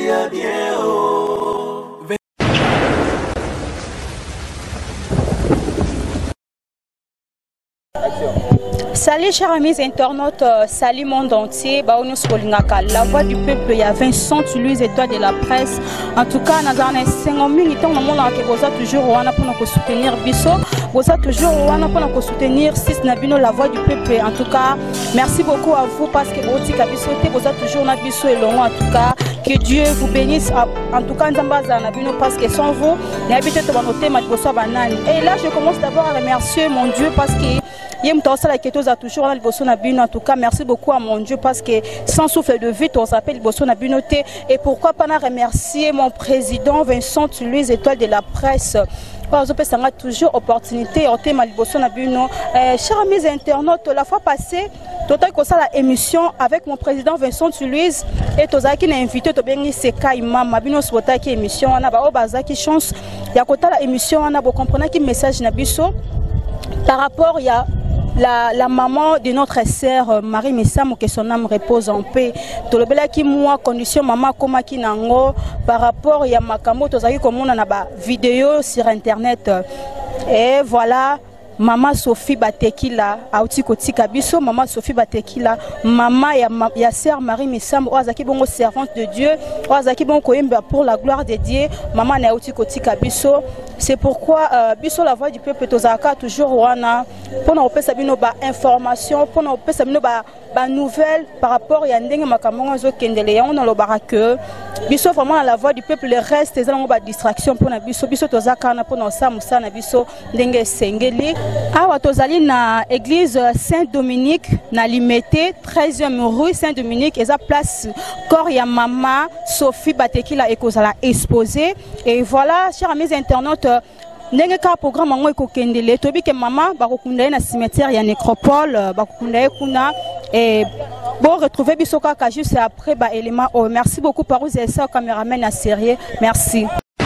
ya bien oh. Salut chers amis internautes, salut monde entier, la voix du peuple, il y a Vincent Louise et toi de la presse. En tout cas, nous avons 5 minutes, nous avons toujours pour soutenir Bisso, vous avez toujours pour soutenir la voix du peuple. En tout cas, merci beaucoup à vous parce que vous avez toujours Bisso et Laurent. En tout cas, que Dieu vous bénisse. En tout cas, parce que sans vous, et là, je commence d'abord à remercier mon Dieu parce que en tout cas, merci beaucoup à mon Dieu parce que sans souffle de vie, on s'appelle Bossonabinoté. Et pourquoi pas remercier mon président Vincent Louise, étoile de la presse. Parce que ça a toujours opportunité. Chers amis internautes, la fois passée, total que ça la émission avec mon président Vincent Louise et Toza qui n'a invité to bengi Seka Imam Mabino Swota qui émission on a ba obaza qui chance ya kota la émission on a bo comprendre qui message na biso par rapport ya la maman de notre sœur Marie Messam, que son âme repose en paix. Tout le bel qui moi condition maman comme qui nango par rapport à Makamo tozaki comme on a ba vidéo sur internet et voilà. Maman Sophie Batekila, Aouti Koti Kabiso, Maman Sophie Batekila, Maman ya sœur Marie Messam, Oazaki Bongo servante de Dieu, Oazaki Bongo pour la gloire de Dieu, Maman na Aouti Koti Kabiso. C'est pourquoi Biso la voix du peuple Tozaka toujours wana pour nous repérer sabino ba information, pour nous repérer sabino ba nouvelle par rapport à ndenge makambo zo kendele on le barake. Biso vraiment la voix du peuple le reste c'est une distraction pour na biso Tozaka na pour nous samusa na biso ndenge sengeli. Awa tozali na église Saint-Dominique na Limité 13e rue Saint-Dominique et sa place corps ya maman Sophie Batekila ekozala exposé et voilà chers amis internautes ndenge ka programme ngo ekokendele tobi ke maman bakokunda na cimetière ya nécropole bakokunda kuna et bon retrouver biso kaka juste après ba élément oh merci beaucoup par vous et ça caméraman à sérieux merci.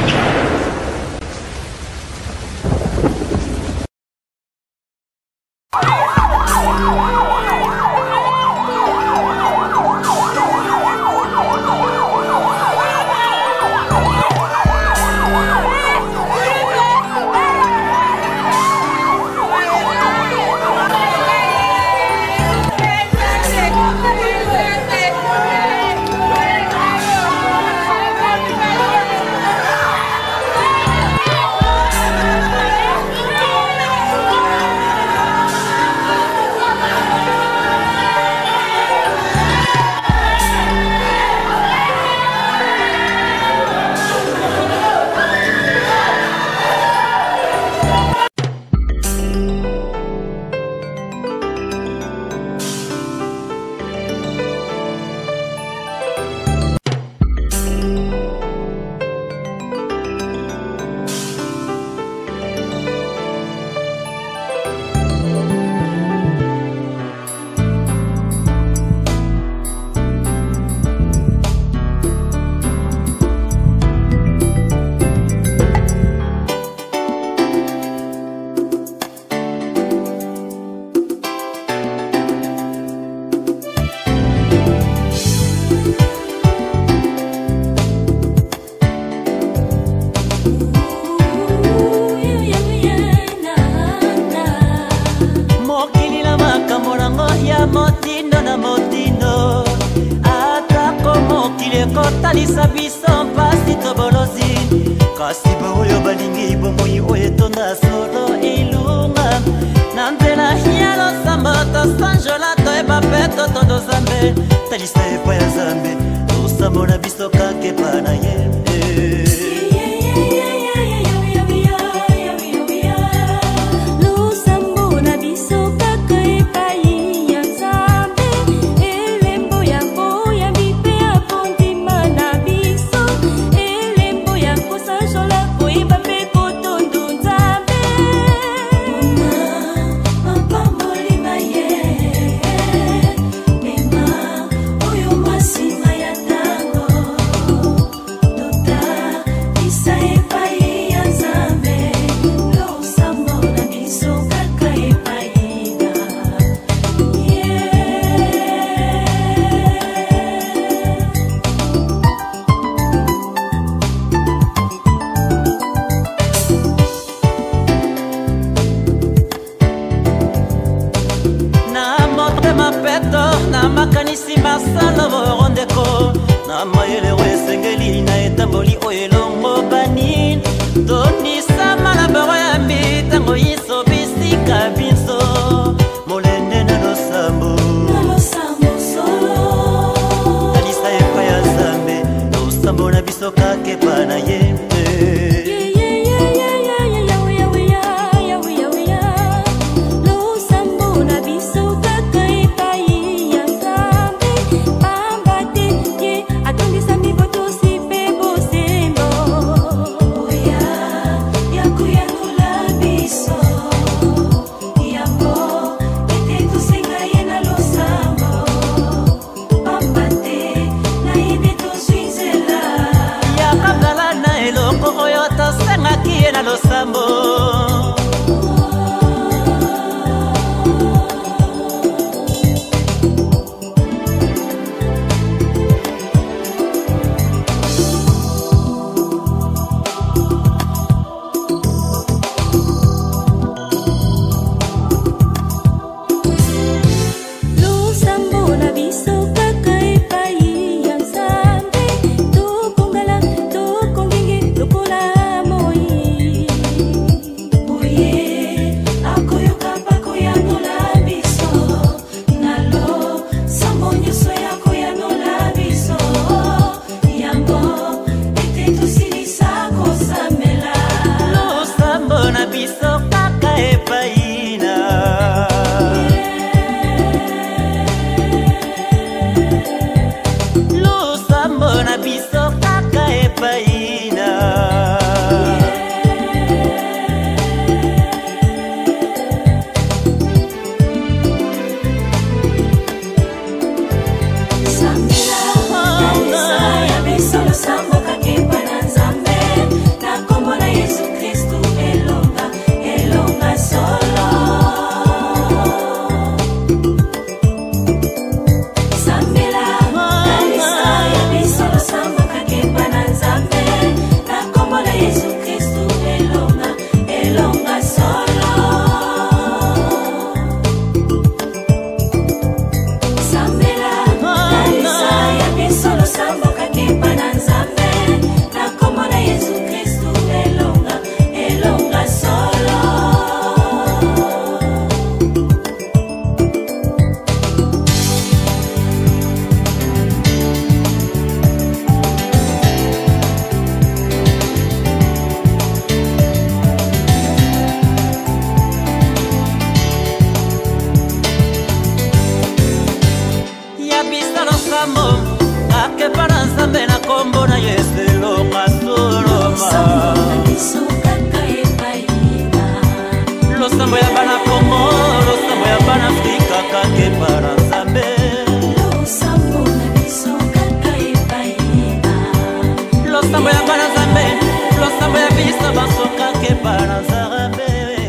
kotalisa biso mpasi tobolozi kasi baoyo balingi bomoi oyo etonda solo ilunga na nzela ya losambo tosanjola toyeba mpe totondo zambe talisa epai ya zambe tosambola biso kaka epa na ye. esengeli na etamboli oyo elongo banin tonisama na bango ya mitango iso bisika biso molende na losambo talisa epai ya Nzambe losambo na biso kakepa na ye losambo losambo ya bana Kongo losambo ya bana Afrika kake para Nzambe losambo ya bana Nzambe losambo ya biso baso kake para Nzambe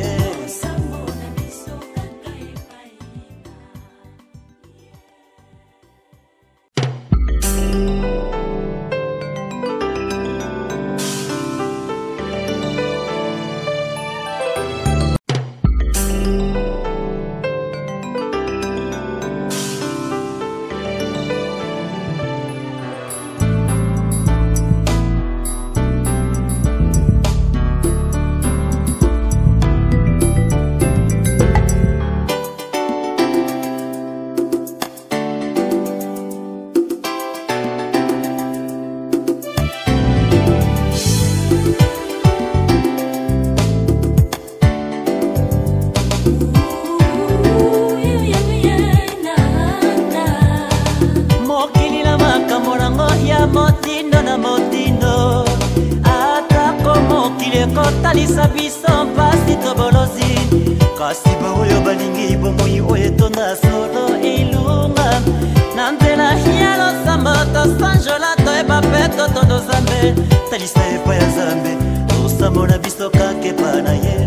kotalisa biso mpasi tobolozi kasi baoyo balingi bomoi oyo etonda solo ilunga na nzela ya losambo tosanjola toyeba mpe totondo Nzambe talisa epai ya Nzambe losambo na biso kakepa na ye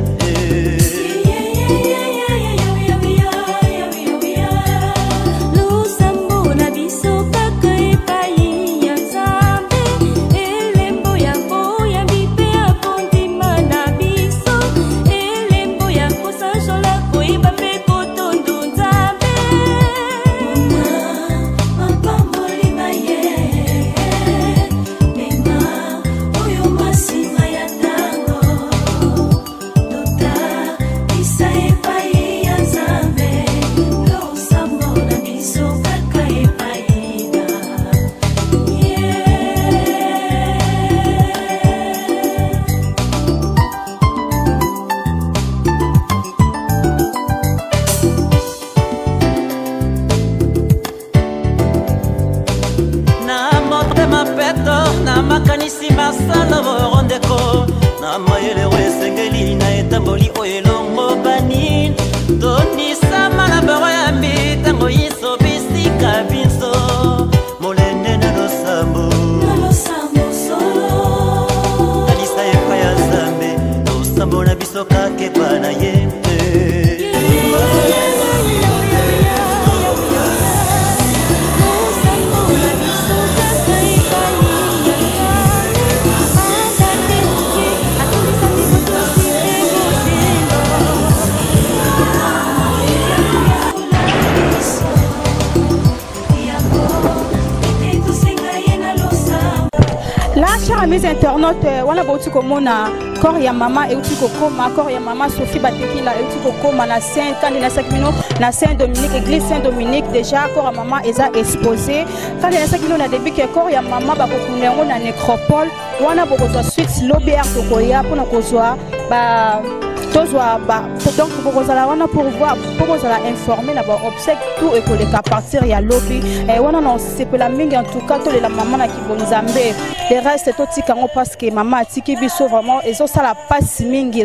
mama yelero esengeli na etamboli oyo elongo banini tondisa malaboro ya mbitango yiso bisika biso molende na losambo alisa epa ya zambe losambo na biso kakepa na ye Chers amis internautes, on a beaucoup komona corps ya mama et outil kokoma corps ya mama Sophie Batekila et outil kokoma na Saint quand il a 5 minutes na Saint Dominique église Saint Dominique déjà corps ya mama eza exposé quand il a 5 minutes na début que corps ya mama ba kokunengo na nécropole wana bokozwa suite l'OBR tokoya pona kozwa ba tozwa ba donc bokozala wana pour voir bokozala informer na ba obsèque tout et que à partir ya lobby et wana non c'est pour la mingi en tout cas to la maman na kibonzambe le reste tout tikango parce que maman atiki biso vraiment ezo sala passe mingi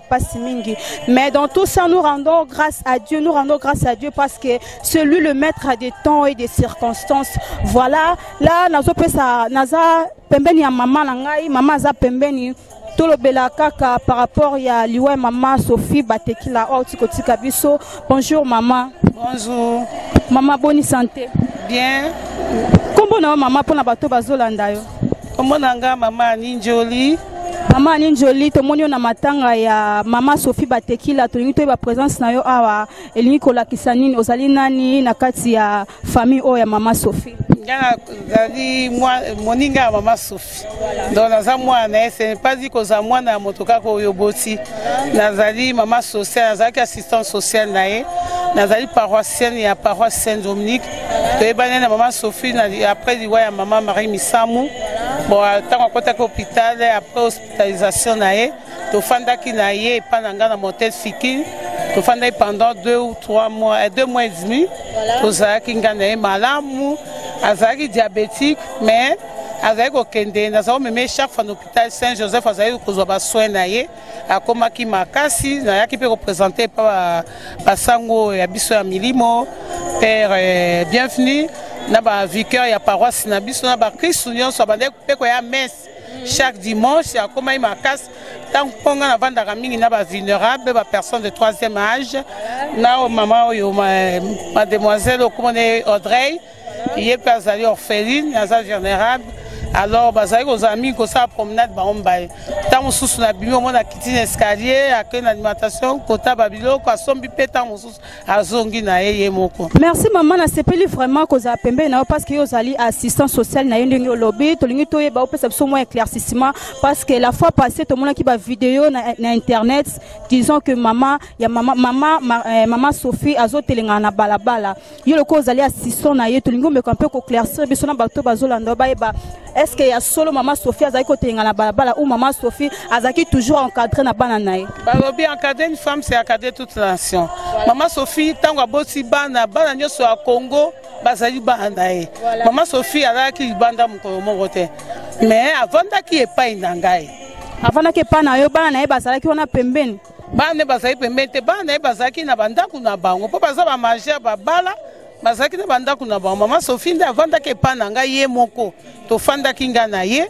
mais dans tout ça nous rendons grâce à Dieu parce que c'est lui le maître des temps et des circonstances. Voilà là nazo pesa naza pembeni ya maman na ngai maman za pembeni Tolo bela kaka par rapport ya liwa maman Sophie Batekila Outikotika biso. Bonjour maman. Bonjour. Maman bonne santé. Bien. Comment na maman pona bato bazolanda yo? Comment nanga maman Ani Njoli? Maman Ani Njoli to monyo na matanga ya maman Sophie Batekila to lingi to ba présence na yo awa elingi kolakisa nini ozali nani na kati ya famille o ya maman Sophie? Ngana zali moninga maman Sophie. Donc naza mwana ce n'est pas dit que za mwana motoka ko yoboti. Nazali maman sociale, nazali assistante sociale nae. Nazali paroissienne ya paroisse Saint Dominique. To ebana na maman Sophie na après liwa ya maman Marie Misamu. Bon tant qu'on est hôpital après hospitalisation nae, to fandaki nae pananga na motel Fiki. To fandai pendant 2 ou 3 mois, 2 mois et demi. To zaki ngana malamu. Azaki diabétique, mais avec aucun des nous avons même chaque fois l'hôpital Saint-Joseph azaki kozwa soin naye akoma ki makasi na yaki peut représenter par Sango ya biso ya milimo père bienvenue na ba vicaire ya paroisse na biso na ba Christ union so bande pe ko ya messe chaque dimanche akoma makasi tant ponga na vanda mingi na ba vulnérable ba personne de 3e âge na maman yo mademoiselle okomone Audrey. Il est pas allé orpheline, il est vulnérable. Alors, bazali aux amis qui sont promenade baombaye. Tant sous na bimi au moins na kitine escalier, à une alimentation, kota babilo, quoi sombi pétant sous à zongi na ye moko. Merci maman na sepeli vraiment que za pembe na parce que yo zali assistant social na yendingi au lobby, to lingi to ye ba opesa biso moins éclaircissement parce que la fois passée to mona ki ba vidéo na internet disons que maman ya maman Sophie azotelinga na balabala. Yo le ko zali assistant na ye to lingi me camper ko éclaircir biso na bato bazolanda ba eba. Est-ce qu'il y a solo maman Sophie azaki côté na balabala ou maman Sophie azaki toujours encadré na bana nae? Bien encadré une femme c'est encadrer toute la nation. Voilà. Maman Sophie tango aboti bana nyoso à Congo bazali bana nae. Voilà. Maman Sophie azaki banda moko te. Mais avant daki epa inangai. Avant daki epa na yo bana nae bazalaki wana pembeni. Bana bazali pembeni te bana nae bazaki na bandaku na bango po bazaba manger babala. Mazaki na banda kuna ba maman Sophie nda vanda ke pananga ye moko to fanda kinga na ye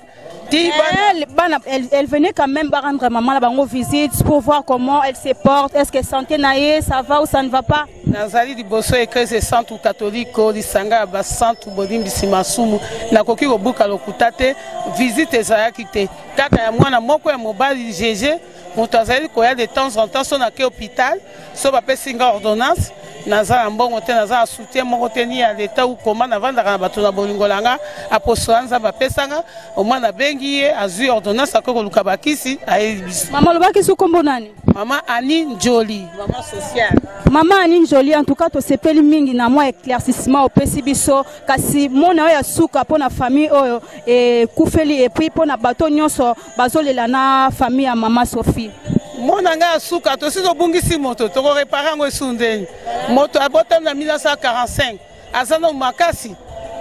elle venait quand même rendre maman la bango visite pour voir comment elle se porte, est-ce que santé na ye ça va ou ça ne va pas. Nazali di boso église centre catholique lisanga ba centre bodimbi simasumu na koki ko buka lokutate visite ezayaki te kaka ya mwana moko ya mobali GG mutazali ko ya de temps en temps son na ke hôpital so ba pesinga ordonnance naza mbongo te naza soutien moko te ni ya l'état ou comment na vanda na bato na bolingolanga apostolanza ba pesanga au moins na bengi ye azui ordonnance akoko luka bakisi ayebiso. Maman lobaki su kombo nani? Maman Ani Njoli, maman sociale. Maman Ani Njoli en tout cas to sepeli mingi na moi éclaircissement au pesi biso kasi mona ya suka pona famille oyo e kufeli et puis pona bato nyonso bazolela na famille ya maman Sophie. Monanga suka to sizo bungisi moto to réparer ngo sundeni moto abotam na 1945 azana makasi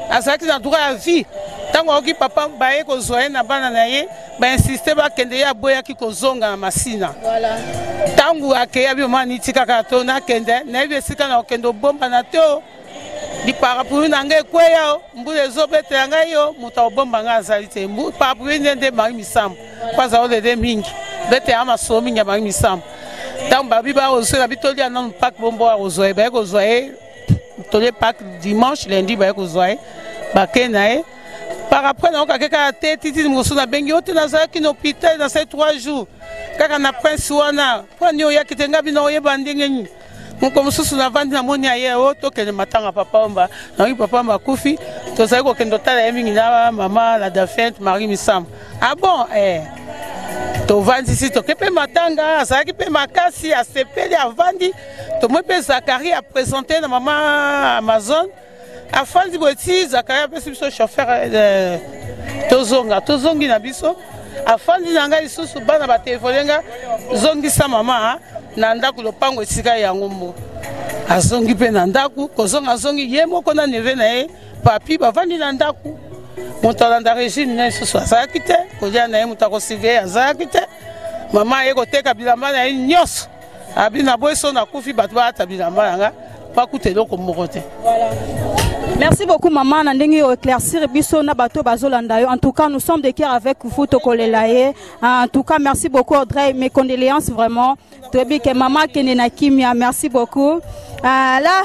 azalaki na droit ya vie ntango aoki papa baye kozwa ye na bana na ye bainsiste bakende ye aboyaki kozonga na masina ntango akeya bioma niti kaka to nakende nayebi esika na okende obomba na te o liparapluie na ngai ekweya o mbula ezobetela ngai yo moto aobomba ngai azali te parapluie nde Marie Misambo po azala olede mingi betela masolo mingi ya Marie Misambo ntango babi bakozwela bitolia nano pake bombo akozwa ye baye kozwa ye tolie pake dimanche lundi baye kozwa ye bake na ye par après naokake kaka te titi mosusu nabengi yo te nazalaki na hôpital na sai 3 jours kaka na prince wana mpo ani oyaki te ngai bino oyeba ndenge nini moko mosusu navandi namoni aye o tokende matanga papa omba naoki papa omba akufi tozali kokende otala ye mingi na mama la Daphine Marie Misambo ah bon tovandi si toke mpe matanga azalaki mpe makasi asepeli avandi tomoi mpe Zakari apresente na mama Amazon afandi boye ti Zakari apesi biso chauffeur tozongi na biso afandi na ngai lisusu bana batelefone nga zongisa mama na ndako lopango esika yango mbo azongi mpe na ndako kozonga azongi ye moko na neve na ye papi bavandi na ndako moto alanda Regine na lisusu azalaki te kolia na ye moto akosiveye azalaki te mama aye koteka bilamba na ye nyonso abi na boye so nakufi bato baata bilamba yanga bakuta eloko moko te. Merci beaucoup maman Nandingi éclaircir biso na bato bazolanda yo. En tout cas nous sommes de cœur avec vous tokolelaye. En tout cas merci beaucoup Audrey, mes condoléances vraiment. Tobi que maman kene na kimia, merci beaucoup. Là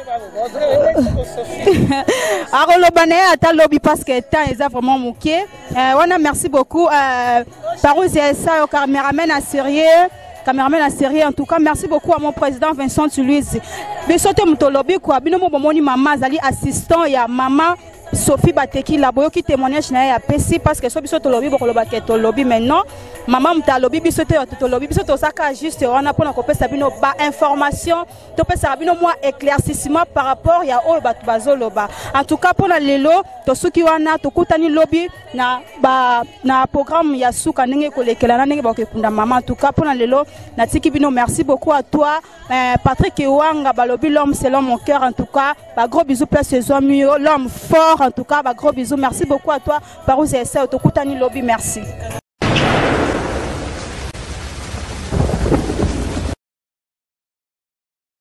Arolobane ata lobby parce que temps est vraiment mouké. Wana merci beaucoup Parouzi ça caméraman à sérieux. Caméraman à série en tout cas merci beaucoup à mon président Vincent Louise. Bisote mutolobi kwa bino mo bomoni mama zali assistant ya mama Sophie Bateki la boyo qui témoignage na ya pesi parce que so bisote lobi bokoloba ke to lobi maintenant maman muta lobi bisote to lobi bisote osaka juste wana pona ko pesa bino ba information to pesa bino moi éclaircissement par rapport ya o batu bazoloba. En tout cas pona lelo to suki wana to kutani lobi na programme ya suka ndenge kolekela na ndenge bakekunda maman. En tout cas pona lelo na tiki bino merci beaucoup à toi Patrick Wanga balobi l'homme selon mon cœur. En tout cas ba gros bisous place ces hommes l'homme fort. En tout cas ba gros bisous merci beaucoup à toi Parouzi Essa to kutani lobi merci.